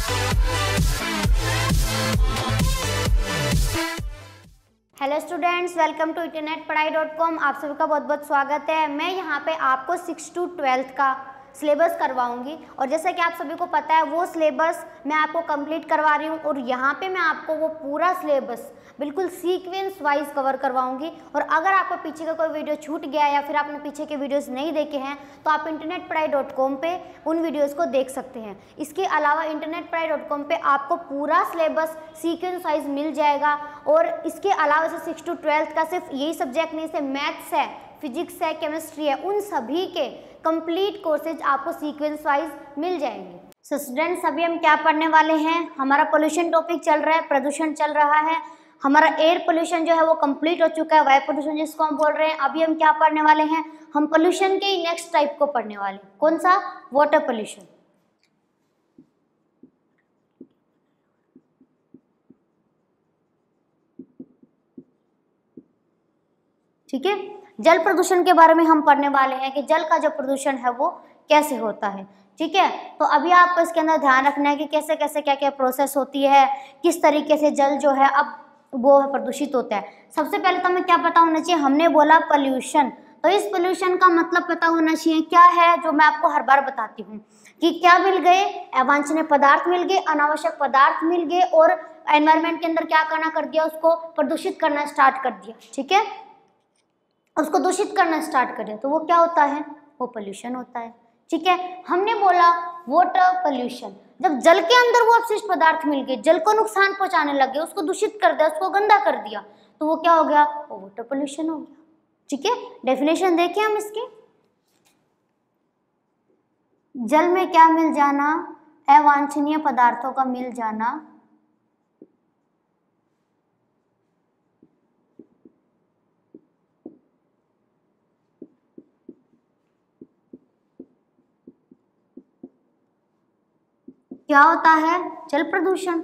Hello students, welcome to internetpadhai.com। आप सभी का बहुत बहुत स्वागत है। मैं यहाँ पे आपको 6 to 12th का सिलेबस करवाऊंगी और जैसा कि आप सभी को पता है वो सिलेबस मैं आपको कंप्लीट करवा रही हूँ और यहाँ पे मैं आपको वो पूरा सिलेबस बिल्कुल सीक्वेंस वाइज कवर करवाऊंगी। और अगर आपको पीछे का कोई वीडियो छूट गया या फिर आपने पीछे के वीडियोस नहीं देखे हैं तो आप internetpadhai.com पे उन वीडियोस को देख सकते हैं। इसके अलावा internetpadhai.com पे आपको पूरा सिलेबस सीक्वेंस वाइज मिल जाएगा। और इसके अलावा जैसे 6 to 12th का सिर्फ यही सब्जेक्ट नहीं, जैसे मैथ्स है, फिजिक्स है, केमिस्ट्री है, उन सभी के कंप्लीट कोर्सेज आपको सीक्वेंस वाइज मिल जाएंगे। सो स्टूडेंट्स, अभी हम क्या पढ़ने वाले हैं? हमारा पोल्यूशन टॉपिक चल रहा है, प्रदूषण चल रहा है। हमारा एयर पोल्यूशन जो है वो कंप्लीट हो चुका है, वायु प्रदूषण जिसको हम बोल रहे हैं। अभी हम क्या पढ़ने वाले हैं? हम पोल्यूशन के नेक्स्ट टाइप को पढ़ने वाले हैं। कौन सा? Water pollution. ठीक है, जल प्रदूषण के बारे में हम पढ़ने वाले हैं कि जल का जो प्रदूषण है वो कैसे होता है। ठीक है, तो अभी आपको इसके अंदर ध्यान रखना है कि कैसे कैसे क्या क्या प्रोसेस होती है, किस तरीके से जल जो है अब वो प्रदूषित होता है। सबसे पहले तो हमें क्या पता होना चाहिए? हमने बोला पोल्यूशन, तो इस पोल्यूशन का मतलब पता होना चाहिए क्या है, जो मैं आपको हर बार बताती हूँ कि क्या मिल गए? अवांछनीय पदार्थ मिल गए, अनावश्यक पदार्थ मिल गए और एनवायरमेंट के अंदर क्या करना कर दिया? उसको प्रदूषित करना स्टार्ट कर दिया। ठीक है, उसको दूषित करना स्टार्ट कर दिया, तो वो क्या होता है? वो पोल्यूशन होता है। ठीक है, हमने बोला वाटर पोल्यूशन, जब जल के अंदर वो अपशिष्ट पदार्थ मिल गए, जल को नुकसान पहुंचाने लगे, उसको दूषित कर दिया, उसको गंदा कर दिया, तो वो क्या हो गया? वो वाटर पोल्यूशन हो गया। ठीक है, डेफिनेशन देखें हम इसकी। जल में क्या मिल जाना? अवांछनीय पदार्थों का मिल जाना, क्या होता है? जल प्रदूषण।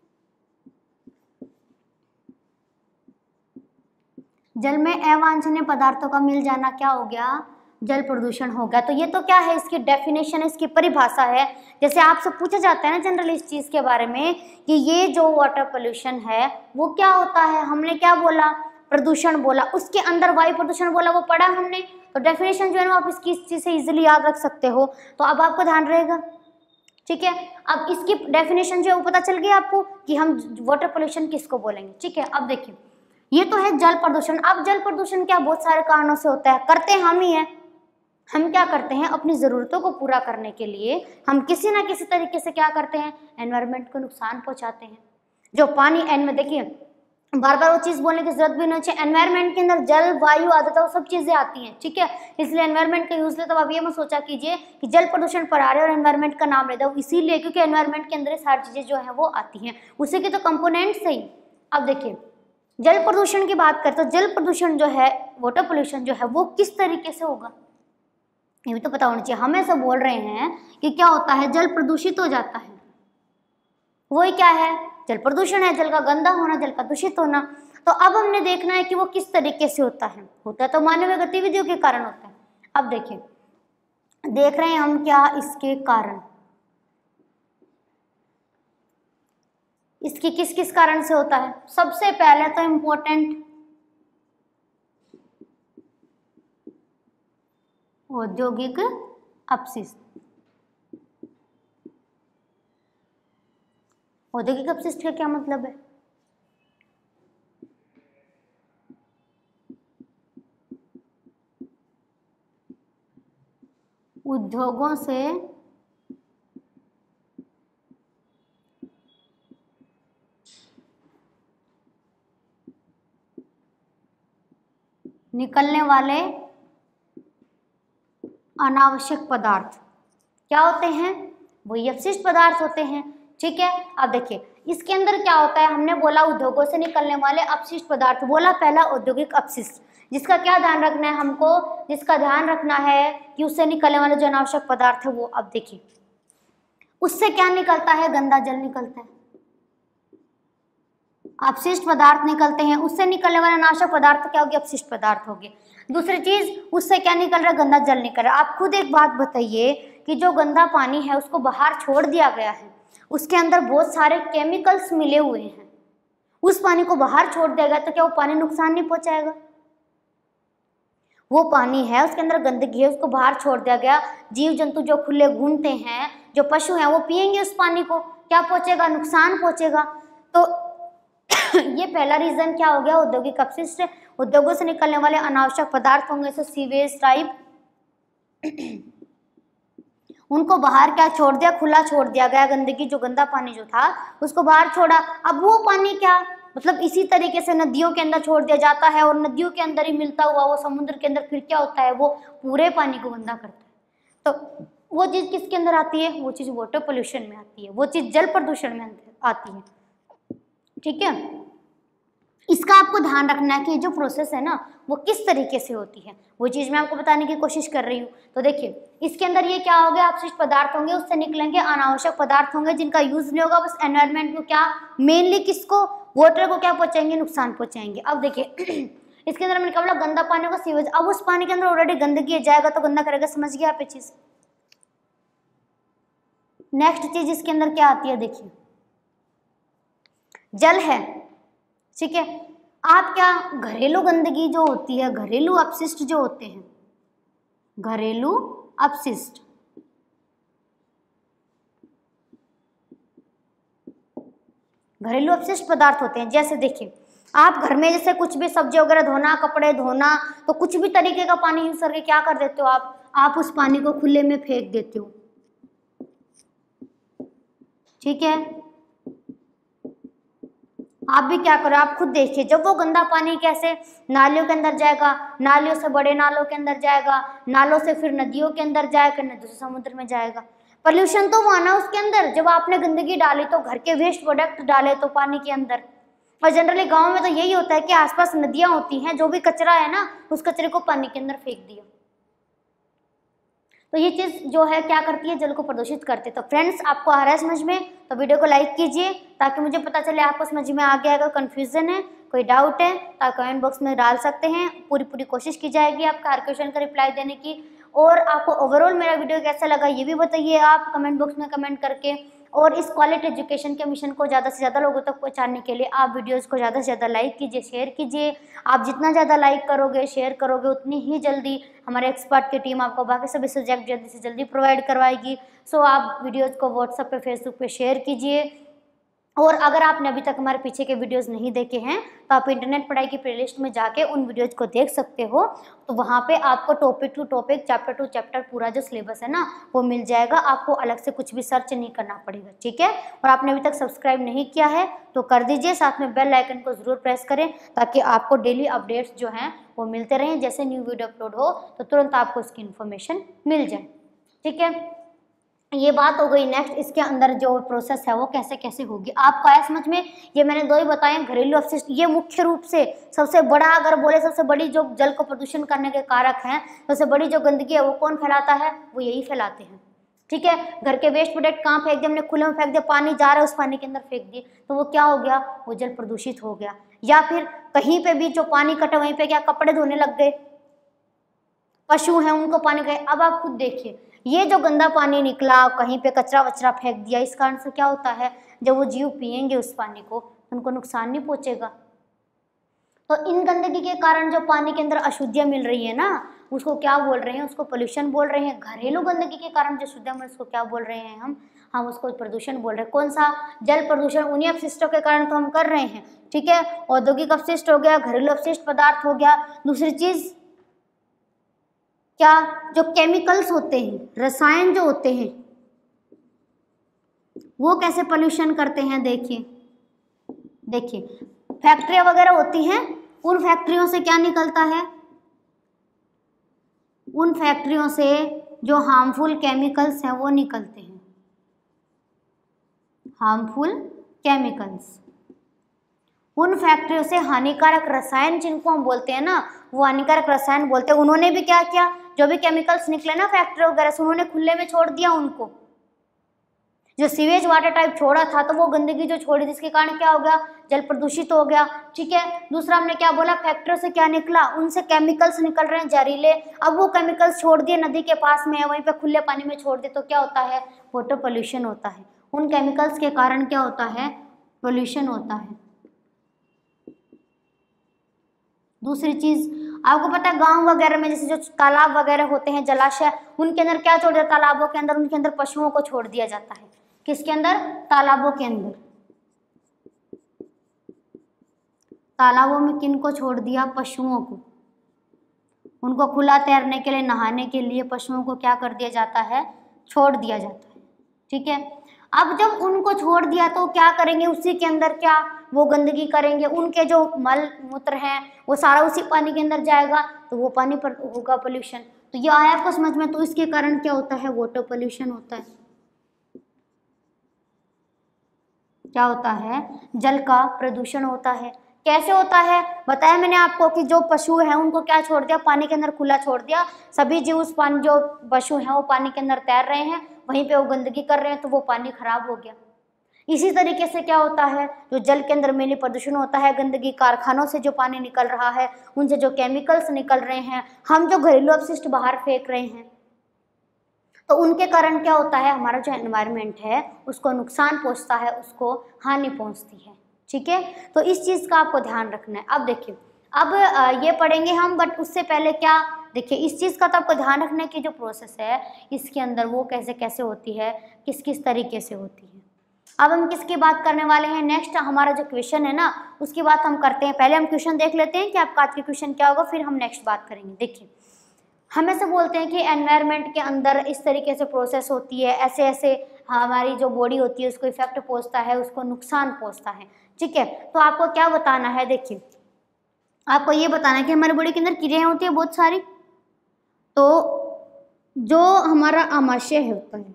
जल में अवांछनीय पदार्थों का मिल जाना क्या हो गया? जल प्रदूषण हो गया। तो ये तो क्या है? इसकी डेफिनेशन, इसकी परिभाषा है। जैसे आपसे पूछा जाता है ना जनरली इस चीज के बारे में कि ये जो वाटर पोल्यूशन है वो क्या होता है, हमने क्या बोला? प्रदूषण बोला। उसके अंदर वायु प्रदूषण बोला, वो पढ़ा हमने। तो डेफिनेशन जो है ना आप इसकी इस चीज से इजिली याद रख सकते हो, तो अब आपको ध्यान रहेगा। ठीक है, अब इसकी डेफिनेशन जो है वो पता चल गया आपको कि हम वाटर पोल्यूशन किसको बोलेंगे। ठीक है, अब देखिए ये तो है जल प्रदूषण। अब जल प्रदूषण क्या बहुत सारे कारणों से होता है, करते हम ही हैं। हम क्या करते हैं? अपनी ज़रूरतों को पूरा करने के लिए हम किसी ना किसी तरीके से क्या करते हैं? एनवायरनमेंट को नुकसान पहुंचाते हैं। जो पानी एन देखिए बार बार वो चीज़ बोलने की जरूरत भी नहीं चाहिए। एनवायरनमेंट के अंदर जल, वायु, आद्रता, वो सब चीज़ें आती हैं। ठीक है, इसलिए एनवायरनमेंट का यूज ले तो आप ये मत सोचा कीजिए कि जल प्रदूषण पर आ रहे और एनवायरनमेंट का नाम ले दो, इसीलिए क्योंकि एनवायरनमेंट के अंदर सारी चीज़ें जो है वो आती हैं, उसी के तो कंपोनेंट्स ही। अब देखिए जल प्रदूषण की बात करते तो जल प्रदूषण जो है, वाटर पोल्यूशन जो है वो किस तरीके से होगा ये भी तो पता होना चाहिए। हमें सब बोल रहे हैं कि क्या होता है? जल प्रदूषित हो जाता है, वही क्या है? जल प्रदूषण है, जल का गंदा होना, जल का दूषित होना। तो अब हमने देखना है कि वो किस तरीके से होता है। होता है तो मानवीय गतिविधियों के कारण होता है। अब देखिए, देख रहे हैं हम क्या इसके कारण, इसकी किस किस कारण से होता है। सबसे पहले तो इम्पोर्टेंट औद्योगिक अपशिष्ट। औद्योगिक अपशिष्ट का क्या मतलब है? उद्योगों से निकलने वाले अनावश्यक पदार्थ क्या होते हैं? वही अपशिष्ट पदार्थ होते हैं। ठीक है, अब देखिए इसके अंदर क्या होता है? हमने बोला उद्योगों से निकलने वाले अपशिष्ट पदार्थ, बोला पहला औद्योगिक अपशिष्ट, जिसका क्या ध्यान रखना है हमको? जिसका ध्यान रखना है कि उससे निकलने वाले जो अनावश्यक पदार्थ है वो, अब देखिए उससे क्या निकलता है? गंदा जल निकलता है, अपशिष्ट पदार्थ निकलते हैं। उससे निकलने वाले अनावश्यक पदार्थ क्या हो गए? अपशिष्ट पदार्थ हो गए। दूसरी चीज, उससे क्या निकल रहा है? गंदा जल निकल रहा है। आप खुद एक बात बताइए कि जो गंदा पानी है उसको बाहर छोड़ दिया गया है, उसके अंदर बहुत सारे केमिकल्स मिले हुए हैं, उस पानी को बाहर छोड़ दिया गया तो क्या वो पानी नुकसान नहीं पहुंचाएगा? वो पानी है उसके अंदर गंदगी है, उसको बाहर छोड़ दिया गया, जीव जंतु जो खुले घूमते हैं, जो पशु हैं, वो पिएंगे उस पानी को, क्या पहुंचेगा? नुकसान पहुंचेगा। तो ये पहला रीजन क्या हो गया? औद्योगिक अपशिष्ट, उद्योगों से निकलने वाले अनावश्यक पदार्थ होंगे, जैसे सीवेज टाइप, उनको बाहर क्या छोड़ दिया? खुला छोड़ दिया गया, गंदगी जो गंदा पानी जो था उसको बाहर छोड़ा। अब वो पानी क्या मतलब इसी तरीके से नदियों के अंदर छोड़ दिया जाता है और नदियों के अंदर ही मिलता हुआ वो समुद्र के अंदर फिर क्या होता है? वो पूरे पानी को गंदा करता है। तो वो चीज़ किसके अंदर आती है? वो चीज़ वाटर पोल्यूशन में आती है, वो चीज़ जल प्रदूषण में आती है। ठीक है, इसका आपको ध्यान रखना है कि जो प्रोसेस है ना वो किस तरीके से होती है, वो चीज़ मैं आपको बताने की कोशिश कर रही हूँ। तो देखिए इसके अंदर ये क्या हो गया? अपशिष्ट पदार्थ होंगे, उससे निकलेंगे अनावश्यक पदार्थ होंगे जिनका यूज नहीं होगा, बस एनवायरनमेंट को क्या, मेनली किसको? वाटर को क्या पहुंचाएंगे? नुकसान पहुंचाएंगे। अब देखिए इसके अंदर मैंने कहा बोला गंदा पानी को सीवेज, अब उस पानी के अंदर ऑलरेडी गंदगी जाएगा तो गंदा करेगा, समझ गया आप ये चीज? नेक्स्ट चीज इसके अंदर क्या आती है? देखिए जल है, ठीक है, आप क्या घरेलू गंदगी जो होती है, घरेलू अपशिष्ट जो होते हैं, घरेलू अपशिष्ट, घरेलू अपशिष्ट पदार्थ होते हैं, जैसे देखिए आप घर में जैसे कुछ भी सब्जी वगैरह धोना, कपड़े धोना, तो कुछ भी तरीके का पानी यूज करके क्या कर देते हो आप उस पानी को खुले में फेंक देते हो। ठीक है, आप भी क्या करो, आप खुद देखिए, जब वो गंदा पानी कैसे नालियों के अंदर जाएगा, नालियों से बड़े नालों के अंदर जाएगा, नालों से फिर नदियों के अंदर जाएगा, नदियों से समुद्र में जाएगा। पोल्यूशन तो हुआ ना उसके अंदर, जब आपने गंदगी डाली तो घर के वेस्ट प्रोडक्ट डाले तो पानी के अंदर। और जनरली गाँव में तो यही होता है कि आसपास नदियाँ होती हैं, जो भी कचरा है ना उस कचरे को पानी के अंदर फेंक दिया। तो ये चीज़ जो है क्या करती है? जल को प्रदूषित करती है। तो फ्रेंड्स आपको आ रहा है समझ में? तो वीडियो को लाइक कीजिए ताकि मुझे पता चले आपको समझ में आ गया। अगर कन्फ्यूजन है, कोई डाउट है तो कमेंट बॉक्स में डाल सकते हैं, पूरी कोशिश की जाएगी आपका हर क्वेश्चन का रिप्लाई देने की। और आपको ओवरऑल मेरा वीडियो कैसा लगा ये भी बताइए आप कमेंट बॉक्स में कमेंट करके। और इस क्वालिटी एजुकेशन के मिशन को ज़्यादा से ज़्यादा लोगों तक पहुंचाने के लिए आप वीडियोस को ज़्यादा से ज़्यादा लाइक कीजिए, शेयर कीजिए। आप जितना ज़्यादा लाइक करोगे, शेयर करोगे, उतनी ही जल्दी हमारे एक्सपर्ट की टीम आपको बाकी सभी सब्जेक्ट जल्दी से जल्दी प्रोवाइड करवाएगी। सो आप वीडियोज़ को व्हाट्सएप पे, फेसबुक पे शेयर कीजिए। और अगर आपने अभी तक हमारे पीछे के वीडियोस नहीं देखे हैं तो आप इंटरनेट पढ़ाई की प्लेलिस्ट में जाके उन वीडियोस को देख सकते हो। तो वहाँ पे आपको topic to topic, chapter to chapter पूरा जो सिलेबस है ना वो मिल जाएगा, आपको अलग से कुछ भी सर्च नहीं करना पड़ेगा। ठीक है, और आपने अभी तक सब्सक्राइब नहीं किया है तो कर दीजिए, साथ में बेल आइकन को ज़रूर प्रेस करें ताकि आपको डेली अपडेट्स जो हैं वो मिलते रहें। जैसे न्यू वीडियो अपलोड हो तो तुरंत आपको इसकी इन्फॉर्मेशन मिल जाए। ठीक है, ये बात हो गई। नेक्स्ट इसके अंदर जो प्रोसेस है वो कैसे कैसे होगी आपको आया समझ में? ये मैंने दो ही बताए, घरेलू अपशिष्ट, ये मुख्य रूप से सबसे बड़ा, अगर बोले सबसे बड़ी जो जल को प्रदूषण करने के कारक हैं, सबसे बड़ी जो गंदगी है वो कौन फैलाता है? वो यही फैलाते हैं। ठीक है, घर के वेस्ट प्रोडक्ट कहाँ फेंक दिए हमने? खुले में फेंक दिया, पानी जा रहा है उस पानी के अंदर फेंक दिए, तो वो क्या हो गया? वो जल प्रदूषित हो गया। या फिर कहीं पे भी जो पानी कटा वहीं पे क्या कपड़े धोने लग गए, पशु हैं उनको पानी गए। अब आप खुद देखिए, ये जो गंदा पानी निकला, कहीं पे कचरा वचरा फेंक दिया, इस कारण से क्या होता है? जब वो जीव पिएंगे उस पानी को उनको नुकसान नहीं पहुंचेगा। तो इन गंदगी के कारण जो पानी के अंदर अशुद्धियाँ मिल रही है ना उसको क्या बोल रहे हैं? उसको पोल्यूशन बोल रहे हैं। घरेलू गंदगी के कारण जो शुद्धियाँ मिल उसको क्या बोल रहे हैं? हम उसको प्रदूषण बोल रहे हैं। कौन सा? जल प्रदूषण। उन्हीं अपशिष्टों के कारण तो हम कर रहे हैं। ठीक है, औद्योगिक अपशिष्ट हो गया, घरेलू अपशिष्ट पदार्थ हो गया। दूसरी चीज क्या? जो केमिकल्स होते हैं, रसायन जो होते हैं, वो कैसे पोल्यूशन करते हैं? देखिए फैक्ट्रियां वगैरह होती हैं, उन फैक्ट्रियों से क्या निकलता है? उन फैक्ट्रियों से जो हार्मफुल केमिकल्स हैं वो निकलते हैं, हार्मफुल केमिकल्स। उन फैक्ट्रियों से हानिकारक रसायन जिनको हम बोलते हैं ना, वो हानिकारक रसायन बोलते हैं। उन्होंने भी क्या किया? जो भी केमिकल्स निकले ना फैक्ट्री वगैरह से, उन्होंने खुले में छोड़ दिया उनको। जो सीवेज वाटर टाइप छोड़ा था तो वो गंदगी जो छोड़ी जिसके कारण क्या हो गया? जल प्रदूषित हो गया। ठीक है, दूसरा हमने क्या बोला? फैक्ट्रियों से क्या निकला? उनसे केमिकल्स निकल रहे हैं जहरीले। अब वो केमिकल्स छोड़ दिए नदी के पास में है, वहीं पे खुले पानी में छोड़ दिए तो क्या होता है? वाटर पोल्यूशन होता है। उन केमिकल्स के कारण क्या होता है, पोल्यूशन होता है। दूसरी चीज आपको पता है गांव वगैरह में जैसे जो तालाब वगैरह होते हैं, जलाशय, उनके अंदर क्या छोड़ दिया, तालाबों के अंदर, उनके अंदर पशुओं को छोड़ दिया जाता है। किसके अंदर, तालाबों के अंदर। तालाबों में किनको छोड़ दिया, पशुओं को। उनको खुला तैरने के लिए, नहाने के लिए पशुओं को क्या कर दिया जाता है, छोड़ दिया जाता है। ठीक है, अब जब उनको छोड़ दिया तो क्या करेंगे, उसी के अंदर क्या वो गंदगी करेंगे, उनके जो मल मूत्र हैं वो सारा उसी पानी के अंदर जाएगा, तो वो पानी पर होगा पोल्यूशन। तो ये आया आपको समझ में। तो इसके कारण क्या होता है, वाटर पोल्यूशन होता है। क्या होता है, जल का प्रदूषण होता है। कैसे होता है, बताया मैंने आपको कि जो पशु हैं उनको क्या छोड़ दिया, पानी के अंदर खुला छोड़ दिया, सभी जीव उस पानी, जो पशु हैं वो पानी के अंदर तैर रहे हैं, वहीं पे वो गंदगी कर रहे हैं, तो वो पानी खराब हो गया। इसी तरीके से क्या होता है, जो जल के अंदर मेनली प्रदूषण होता है, गंदगी, कारखानों से जो पानी निकल रहा है, उनसे जो केमिकल्स निकल रहे हैं, हम जो घरेलू अपशिष्ट बाहर फेंक रहे हैं, तो उनके कारण क्या होता है, हमारा जो एनवायरनमेंट है उसको नुकसान पहुंचता है, उसको हानि पहुंचती है। ठीक है, तो इस चीज़ का आपको ध्यान रखना है। अब देखिए, अब ये पढ़ेंगे हम, बट उससे पहले क्या, देखिए इस चीज़ का तो आपको ध्यान रखना है कि जो प्रोसेस है इसके अंदर वो कैसे कैसे होती है, किस किस तरीके से होती है। अब हम किसकी बात करने वाले हैं, नेक्स्ट हमारा जो क्वेश्चन है ना उसकी बात हम करते हैं। पहले हम क्वेश्चन देख लेते हैं कि आपका आज के क्वेश्चन क्या होगा, फिर हम नेक्स्ट बात करेंगे। देखिए, हमें से बोलते हैं कि एनवायरनमेंट के अंदर इस तरीके से प्रोसेस होती है, ऐसे ऐसे हमारी जो बॉडी होती है उसको इफेक्ट पहुंचता है, उसको नुकसान पहुंचता है। ठीक है, तो आपको क्या बताना है, देखिए आपको ये बताना है कि हमारी बॉडी के अंदर क्रियाएं होती है बहुत सारी। तो जो हमारा आमाशय होता है,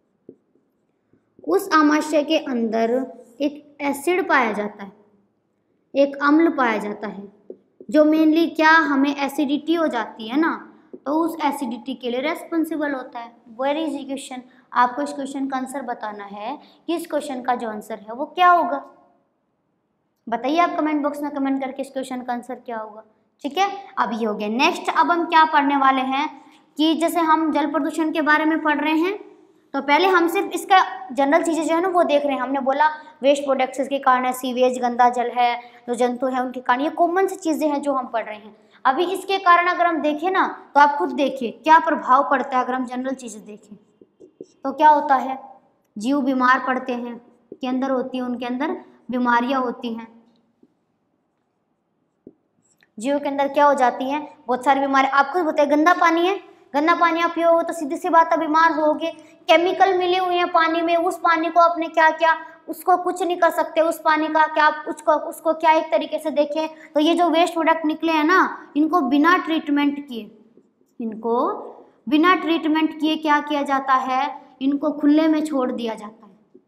उस आमाशय के अंदर एक एसिड पाया जाता है, एक अम्ल पाया जाता है, जो मेनली क्या हमें एसिडिटी हो जाती है ना, तो उस एसिडिटी के लिए रेस्पॉन्सिबल होता है। Very easy question. आपको इस क्वेश्चन का आंसर बताना है कि इस क्वेश्चन का जो आंसर है वो क्या होगा। बताइए आप कमेंट बॉक्स में कमेंट करके इस क्वेश्चन का आंसर क्या होगा। ठीक है, अब ये हो गया। नेक्स्ट अब हम क्या पढ़ने वाले हैं कि जैसे हम जल प्रदूषण के बारे में पढ़ रहे हैं, तो पहले हम सिर्फ इसका जनरल चीज़ें जो है ना वो देख रहे हैं। हमने बोला वेस्ट प्रोडक्ट्स के कारण है, सीवेज गंदा जल है, जो जंतु है उनके कारण, ये कॉमन सी चीज़ें हैं जो हम पढ़ रहे हैं। अभी इसके कारण अगर हम देखें ना तो आप खुद देखिए क्या प्रभाव पड़ता है। अगर हम जनरल चीज़ें देखें तो क्या होता है, जीव बीमार पड़ते हैं, के अंदर होती है, उनके अंदर बीमारियां होती हैं। जीव के अंदर क्या हो जाती हैं, बहुत सारी बीमारियां। आपको बताइए, गंदा पानी है, गंदा पानी आप पियोगे तो सीधी सी बात है बीमार होगे। केमिकल मिले हुए हैं पानी में, उस पानी को आपने क्या किया, उसको कुछ नहीं कर सकते उस पानी का, क्या आप उसको क्या एक तरीके से देखें तो ये जो वेस्ट प्रोडक्ट निकले हैं ना, इनको बिना ट्रीटमेंट किए क्या किया जाता है, इनको खुले में छोड़ दिया जाता है।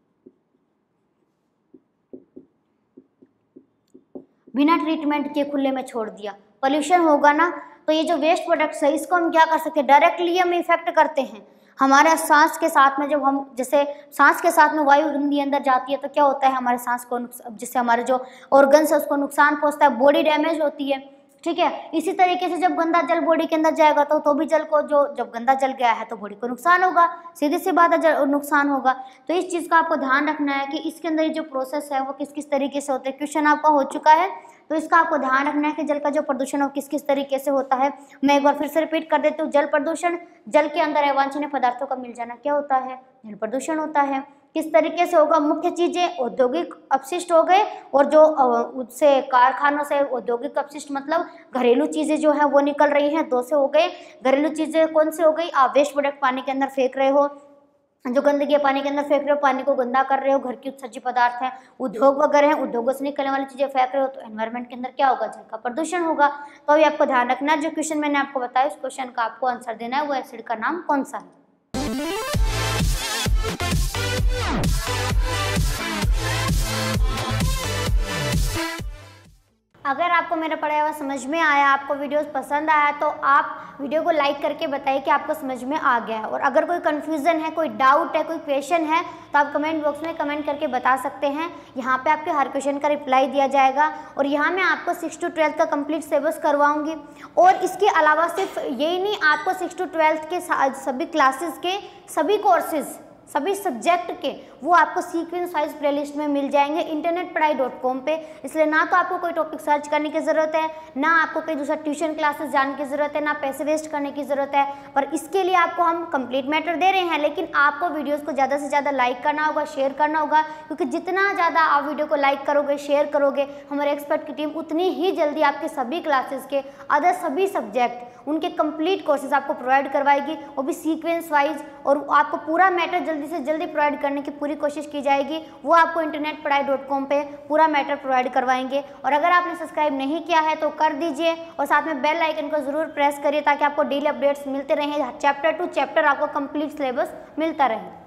बिना ट्रीटमेंट के खुले में छोड़ दिया, पोल्यूशन होगा ना। तो ये जो वेस्ट प्रोडक्ट्स है इसको हम क्या कर सकते हैं, डायरेक्टली हम इफेक्ट करते हैं। हमारे सांस के साथ में, जब हम जैसे सांस के साथ में वायु अंदर जाती है तो क्या होता है, हमारे सांस को जिससे हमारे जो ऑर्गन्स है उसको नुकसान पहुंचता है, बॉडी डैमेज होती है। ठीक है, इसी तरीके से जब गंदा जल बॉडी के अंदर जाएगा तो भी जल को जब गंदा जल गया है तो बॉडी को नुकसान होगा, सीधी सी बात है, नुकसान होगा। तो इस चीज़ का आपको ध्यान रखना है कि इसके अंदर जो प्रोसेस है वो किस किस तरीके से होते हैं। क्वेश्चन आपका हो चुका है, तो इसका आपको ध्यान रखना है कि जल का जो प्रदूषण है किस किस तरीके से होता है। मैं एक बार फिर से रिपीट कर देती हूँ। जल प्रदूषण, जल के अंदर अवांछनीय पदार्थों का मिल जाना क्या होता है, जल प्रदूषण होता है। किस तरीके से होगा, मुख्य चीजें औद्योगिक अपशिष्ट हो गए, और जो उससे कारखानों से औद्योगिक अपशिष्ट मतलब घरेलू चीजें जो है वो निकल रही हैं, दो से हो गए। घरेलू चीजें कौन से हो गई, आप वेस्ट प्रोडक्ट पानी के अंदर फेंक रहे हो, जो गंदगी पानी के अंदर फेंक रहे हो, पानी को गंदा कर रहे हो, घर की उत्सर्जित पदार्थ हैं, उद्योग वगैरह हैं, उद्योगों से निकलने वाली चीजें फेंक रहे हो, तो एनवायरनमेंट के अंदर क्या होगा, जल का प्रदूषण होगा। तो अभी आपको ध्यान रखना है, जो क्वेश्चन मैंने आपको बताया उस क्वेश्चन का आपको आंसर देना है, वो एसिड का नाम कौन सा है। अगर आपको मेरा पढ़ाया हुआ समझ में आया, आपको वीडियोस पसंद आया, तो आप वीडियो को लाइक करके बताइए कि आपको समझ में आ गया है। और अगर कोई कन्फ्यूज़न है, कोई डाउट है, कोई क्वेश्चन है, तो आप कमेंट बॉक्स में कमेंट करके बता सकते हैं। यहाँ पे आपके हर क्वेश्चन का रिप्लाई दिया जाएगा। और यहाँ मैं आपको 6 to 12 का कंप्लीट सिलेबस करवाऊँगी। और इसके अलावा सिर्फ यही नहीं, आपको 6 to 12 के सभी क्लासेस के सभी कोर्सेज, सभी सब्जेक्ट के, वो आपको सीक्वेंस वाइज प्लेलिस्ट में मिल जाएंगे internetpadhai.com पे। इसलिए ना तो आपको कोई टॉपिक सर्च करने की ज़रूरत है, ना आपको कोई दूसरा ट्यूशन क्लासेस जाने की ज़रूरत है, ना पैसे वेस्ट करने की ज़रूरत है। पर इसके लिए आपको हम कंप्लीट मैटर दे रहे हैं, लेकिन आपको वीडियोस को ज़्यादा से ज़्यादा लाइक करना होगा, शेयर करना होगा, क्योंकि जितना ज़्यादा आप वीडियो को लाइक करोगे, शेयर करोगे, हमारे एक्सपर्ट की टीम उतनी ही जल्दी आपके सभी क्लासेस के अदर सभी सब्जेक्ट उनके कंप्लीट कोर्सेज आपको प्रोवाइड करवाएगी, वो भी सीक्वेंस वाइज, और आपको पूरा मैटर जल्दी से जल्दी प्रोवाइड करने की पूरी कोशिश की जाएगी। वो आपको internetpadhai.com पे पूरा मैटर प्रोवाइड करवाएंगे। और अगर आपने सब्सक्राइब नहीं किया है तो कर दीजिए, और साथ में बेल आइकन को जरूर प्रेस करिए ताकि आपको डेली अपडेट्स मिलते रहें, चैप्टर टू चैप्टर आपको कंप्लीट सिलेबस मिलता रहे।